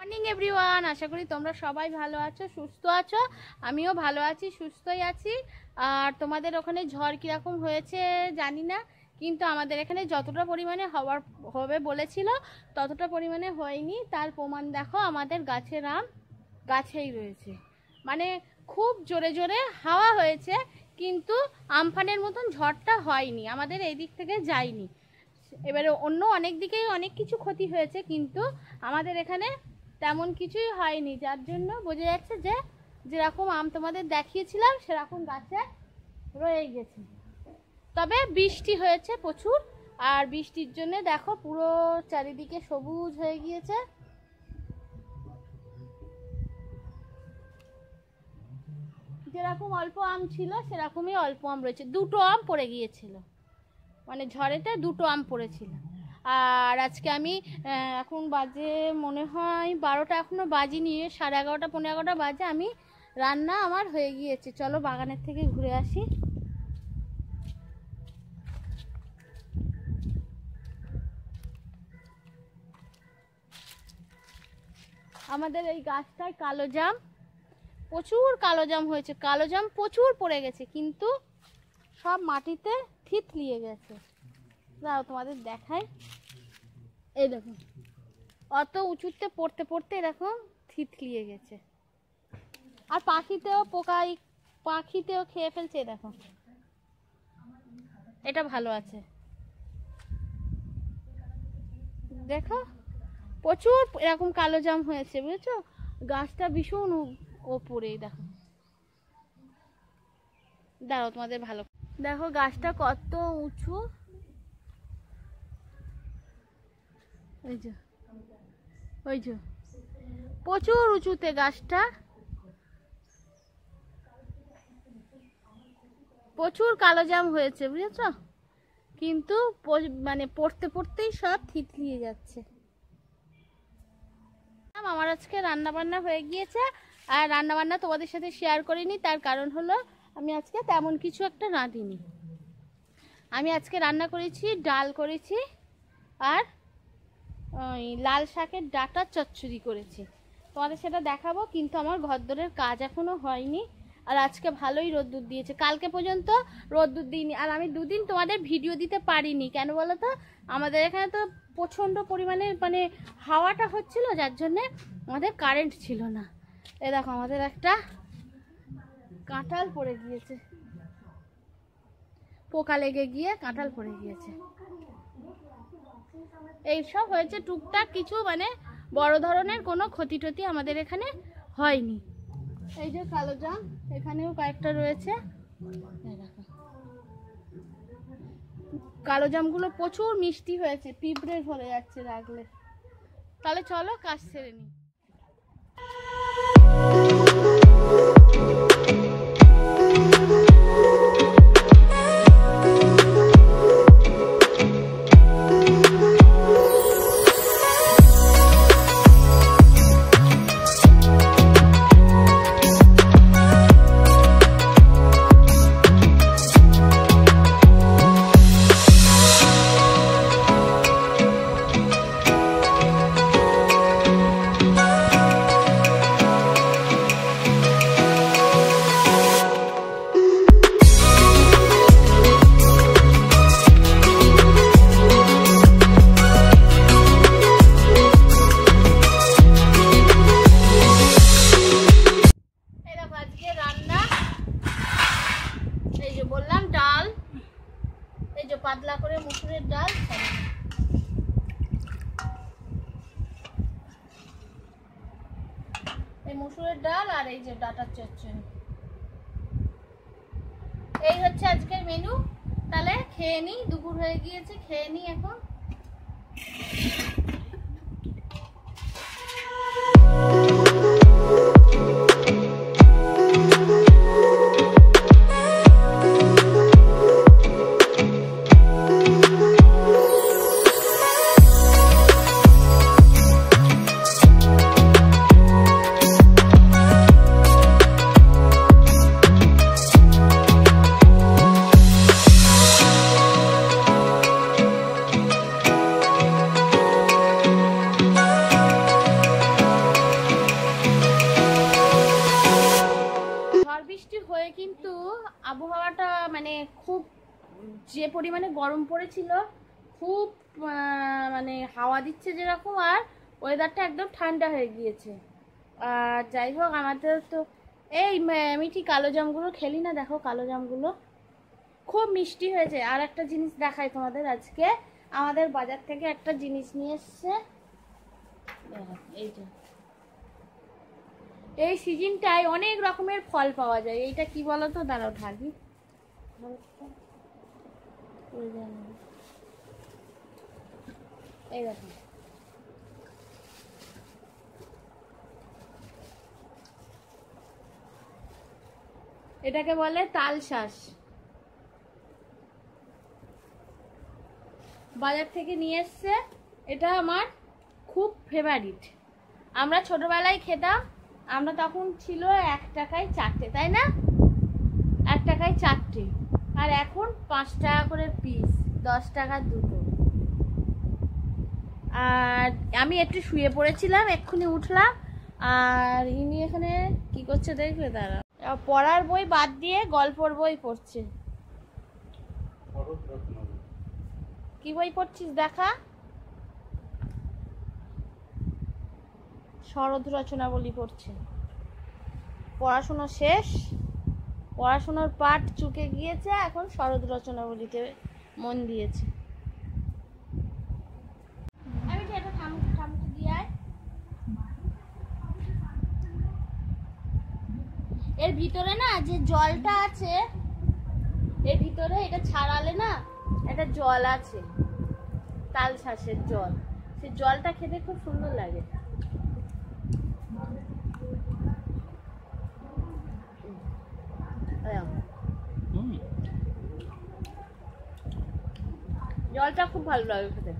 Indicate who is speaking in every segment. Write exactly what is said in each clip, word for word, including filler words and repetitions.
Speaker 1: Morning everyone, আশা করি তোমরা সবাই ভালো আছো, সুস্থ আছো। আমিও ভালো আছি, সুস্থই আছি। আর তোমাদের ওখানে ঝড় কীরকম হয়েছে জানি না, কিন্তু আমাদের এখানে যতটা পরিমাণে হওয়ার হবে বলেছিল ততটা পরিমাণে হয়নি। তার প্রমাণ দেখো, আমাদের গাছের আম গাছেই রয়েছে। মানে খুব জোরে জোরে হাওয়া হয়েছে, কিন্তু আমফানের মতন ঝড়টা হয়নি, আমাদের এই দিক থেকে যায়নি। এবারে অন্য অনেক দিকেই অনেক কিছু ক্ষতি হয়েছে, কিন্তু আমাদের এখানে তেমন কিছুই হয়নি, যার জন্য বোঝা যাচ্ছে যে যেরকম আম তোমাদের দেখিয়েছিলাম সেরকম গাছে রয়ে গেছে। তবে বৃষ্টি হয়েছে প্রচুর, আর বৃষ্টির জন্য দেখো পুরো চারিদিকে সবুজ হয়ে গিয়েছে। যেরকম অল্প আম ছিল সেরকমই অল্প আম রয়েছে। দুটো আম পড়ে গিয়েছিল, মানে ঝড়েতে দুটো আম পড়েছিল। আর আজকে আমি এখন বাজে মনে হয় বারোটা, এখনো বাজিনি, সাড়ে এগারোটা পনেরো এগারোটা বাজে। আমি রান্না আমার হয়ে গিয়েছে। চলো বাগানের থেকে ঘুরে আসি। আমাদের এই গাছটায় কালো জাম, প্রচুর কালো জাম হয়েছে, কালো জাম প্রচুর পড়ে গেছে, কিন্তু সব মাটিতে থিতলিয়ে গেছে। দাও তোমাদের দেখাই, এই দেখো অত উঁচুতে পড়তে পড়তে এরকম থিতলিয়ে গেছে। আর পাখিতেও পোকাই পাখিতেও খেয়ে ফেলছে। দেখো এটা ভালো আছে, দেখো প্রচুর এরকম কালো জাম হয়েছে, বুঝেছো? গাছটা ভীষণ ওপরে, দেখো দাঁড়াও তোমাদের ভালো দেখো গাছটা কত উঁচু। ওই যে ওই যে প্রচুর উঁচুতে গাছটা, প্রচুর কালো জাম হয়েছে, বুঝেছো? কিন্তু মানে পড়তে পড়তেই সব থিতলিয়ে যাচ্ছে। আমার আজকে রান্না বান্না হয়ে গিয়েছে, আর রান্না বান্না তোমাদের সাথে শেয়ার করিনি, তার কারণ হলো আমি আজকে তেমন কিছু একটা রাঁধিনি। আমি আজকে রান্না করেছি, ডাল করেছি, আর ওই লাল শাকের ডাঁটা চচ্চড়ি করেছি। তোমাদের সেটা দেখাবো, কিন্তু আমার ঘরদোরের কাজ এখনো হয়নি। আর আজকে ভালোই রোদ্দুর দিয়েছে, কালকে পর্যন্ত রোদ্দুর দিইনি। আর আমি দুদিন তোমাদের ভিডিও দিতে পারিনি, কেন বলো তো? আমাদের এখানে তো প্রচণ্ড পরিমাণে মানে হাওয়াটা হচ্ছিল, যার জন্যে আমাদের কারেন্ট ছিল না। এ দেখো আমাদের একটা কাঁঠাল পড়ে গিয়েছে, পোকা লেগে গিয়ে কাঁঠাল পড়ে গিয়েছে। এইসব হয়েছে টুকটাক কিছু, মানে বড় ধরনের কোনো ক্ষতি টতি আমাদের এখানে হয়নি। এই যে কালো জাম, এখানেও কয়েকটা রয়েছে। কালো জামগুলো প্রচুর মিষ্টি হয়েছে, পিঁপড়ে ধরে যাচ্ছে রাখলে। তাহলে চলো কাজ সেরে নিই। পাতলা করে মুসুরের ডাল, এই মুসুরের ডাল আর এই যে ডাঁটার চচ্চড়ি, এই হচ্ছে আজকের মেনু। তাহলে খেয়ে নিই, দুপুর হয়ে গিয়েছে, খেয়ে নিই এখন। আবহাওয়াটা মানে খুব যে পরিমাণে গরম পড়েছিল, খুব মানে হাওয়া দিচ্ছে যেরকম, আর ওয়েদারটা একদম ঠান্ডা হয়ে গিয়েছে। আর যাই হোক, আমাদের তো এই মিঠি কালো জামগুলো খেলি না, দেখো কালো জামগুলো খুব মিষ্টি হয়েছে। আর একটা জিনিস দেখাই তোমাদের, আজকে আমাদের বাজার থেকে একটা জিনিস নিয়ে এসছে। এই যে এই সিজনটায় অনেক রকমের ফল পাওয়া যায়। এইটা কি বলো তো, দাঁড়াও ঢালি। এই দেখো, এটাকে বলে তালশাঁস। বাজার থেকে নিয়ে এসছে। এটা আমার খুব ফেভারিট। আমরা ছোটবেলায় খেতাম, আমরা তখন ছিল এক টাকায় চারটে, তাই না? এক টাকায় চারটে, আর এখন পাঁচ টাকা করে পিস, দশ টাকার দুটো। আর আমি একটু শুয়ে পড়েছিলাম, এক্ষুনি উঠলাম। আর ইনি এখানে কি করছে দেখবে, তারা পড়ার বই বাদ দিয়ে গল্পর বই পড়ছে। কি বই পড়ছিস দেখা? শরৎ রচনাবলী পড়ছে। পড়াশোনা শেষ, পড়াশোনার পাঠ চুকে গিয়েছে, এখন শরৎ রচনাবলীতে মন দিয়েছে। আমি এটা ঠামুকে ঠামুকে দিয়ে আয়। এর ভিতরে না যে জলটা আছে, এর ভিতরে এটা ছাড়ালে না একটা জল আছে, তালশাঁসের জল। সেই জলটা খেতে খুব সুন্দর লাগে। জলটা খুব ভালো লাগে খেতে।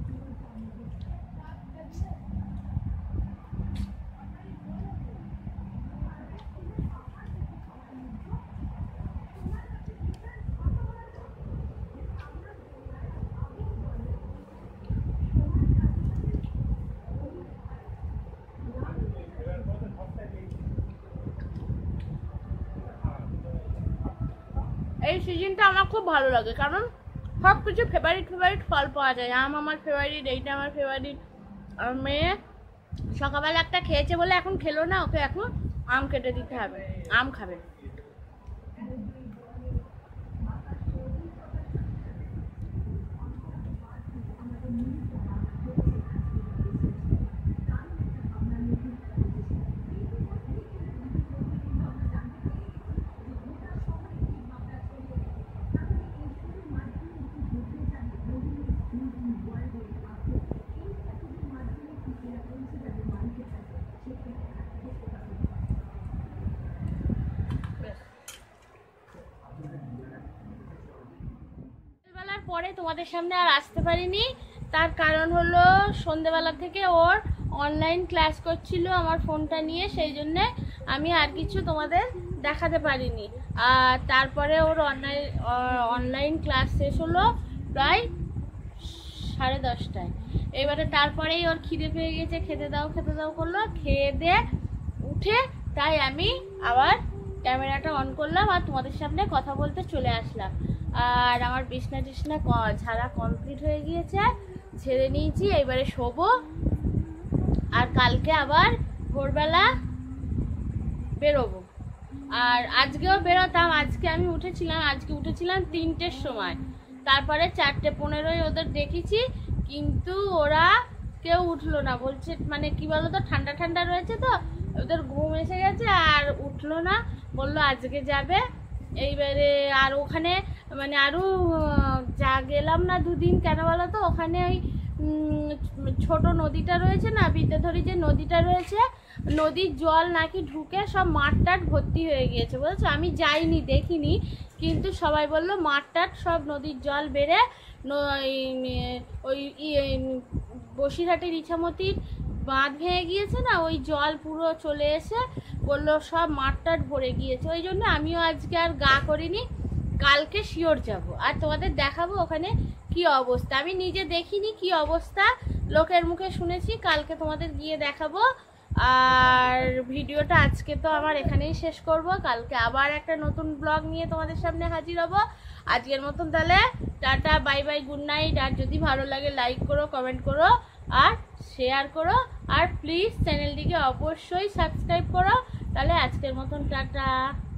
Speaker 1: এই সিজনটা আমার খুব ভালো লাগে, কারণ সব কিছু ফেভারিট ফেভারিট ফল পাওয়া যায়। আম আমার ফেভারিট, এইটা আমার ফেভারিট। আর মেয়ে সকালবেলা একটা খেয়েছে বলে এখন খেলো না, ওকে এখন আম কেটে দিতে হবে, আম খাবে। পরে তোমাদের সামনে আর আসতে পারিনি, তার কারণ হলো সন্ধ্যেবেলা থেকে ওর অনলাইন ক্লাস করছিল আমার ফোনটা নিয়ে, সেই জন্যে আমি আর কিছু তোমাদের দেখাতে পারিনি। আর তারপরে ওর অনলাইন অনলাইন ক্লাস শেষ হলো প্রায় সাড়ে দশটায়। এবারে তারপরেই ওর খিদে পেয়ে গেছে, খেতে দাও খেতে দাও করলো, খেয়ে দিয়ে উঠে তাই আমি আবার ক্যামেরাটা অন করলাম আর তোমাদের সামনে কথা বলতে চলে আসলাম। আর আমার বিছনা টিছনা ঝাড়া কমপ্লিট হয়ে গিয়েছে, ঝেড়ে নিয়েছি, এবারে শোবো। আর কালকে আবার ভোরবেলা বেরোবো। আর আজকেও বেরোতাম, আজকে আমি উঠেছিলাম আজকে উঠেছিলাম তিনটের সময়, তারপরে চারটে পনেরোয় ওদের দেখেছি, কিন্তু ওরা কেউ উঠলো না। বলছে মানে কি বলতো, ঠান্ডা ঠান্ডা রয়েছে তো, ওদের ঘুম এসে গেছে আর উঠলো না, বললো আজকে যাবে। এইবারে আর ওখানে মানে আরও যা গেলাম না দুদিন, কেন বলো তো, ওখানে ওই ছোট নদীটা রয়েছে না, বিদ্যাধরী যে নদীটা রয়েছে, নদীর জল নাকি ঢুকে সব মাঠ টাট ভর্তি হয়ে গিয়েছে, বুঝেছো? আমি যাইনি, দেখিনি, কিন্তু সবাই বললো মাঠ টাট সব নদীর জল বেড়ে ওই বসিরহাটের ইছামতির বাঁধ ভেঙে গিয়েছে না, ওই জল পুরো চলে এসে বললো সব মাঠ টাট ভরে গিয়েছে। ওই জন্য আমিও আজকে আর গা করিনি, কালকে শিওর যাব আর তোমাদের দেখাবো ওখানে কি অবস্থা। আমি নিজে দেখিনি কি অবস্থা, লোকের মুখে শুনেছি, কালকে তোমাদের গিয়ে দেখাবো। আর ভিডিওটা আজকে তো আমার এখানেই শেষ করব, কালকে আবার একটা নতুন ব্লগ নিয়ে তোমাদের সামনে হাজির হব। আজকের মতন তাহলে tata, bye bye, good night. আর যদি ভালো লাগে লাইক করো, কমেন্ট করো আর শেয়ার করো, আর প্লিজ চ্যানেলটিকে অবশ্যই সাবস্ক্রাইব করো। তাহলে আজকের মতন টাটা।